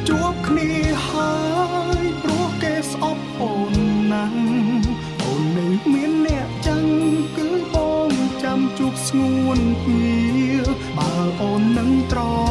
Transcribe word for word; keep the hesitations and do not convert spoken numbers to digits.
ជួបគ្នាហើយព្រោះគេស្អប់អូនណាស់អូននឹងមានអ្នកចឹងគឺបងចាំជួបស្ងួនភ្ងាបើអូននឹងត្រ